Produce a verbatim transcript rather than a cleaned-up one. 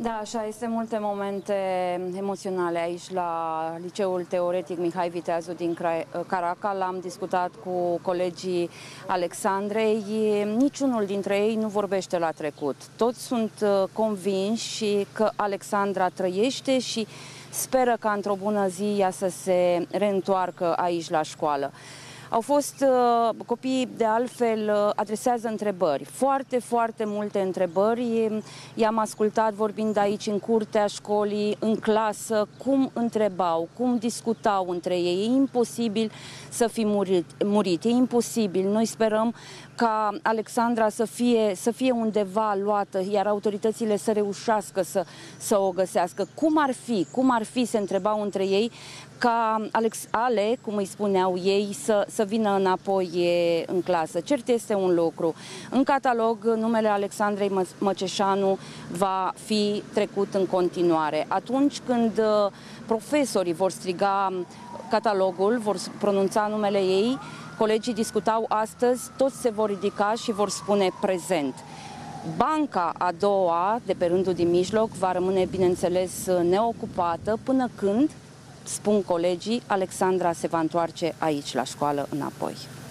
Da, așa este, multe momente emoționale aici la Liceul Teoretic Mihai Viteazu din Caracal. Am discutat cu colegii Alexandrei. Niciunul dintre ei nu vorbește la trecut. Toți sunt convinși că Alexandra trăiește și speră ca într-o bună zi ea să se reîntoarcă aici la școală. Au fost uh, copiii, de altfel, uh, adresează întrebări, foarte, foarte multe întrebări. I-am ascultat vorbind aici în curtea școlii, în clasă, cum întrebau, cum discutau între ei. E imposibil să fi murit, murit, e imposibil. Noi sperăm ca Alexandra să fie, să fie undeva luată, iar autoritățile să reușească să, să o găsească. Cum ar fi, cum ar fi, se întrebau între ei, ca Alex, Ale, cum îi spuneau ei, să, să vină înapoi în clasă. Cert este un lucru. În catalog, numele Alexandrei Măceșanu va fi trecut în continuare. Atunci când profesorii vor striga catalogul, vor pronunța numele ei, colegii discutau astăzi, toți se vor ridica și vor spune prezent. Banca a doua, de pe rândul din mijloc, va rămâne, bineînțeles, neocupată până când, spun colegii, Alexandra se va întoarce aici la școală înapoi.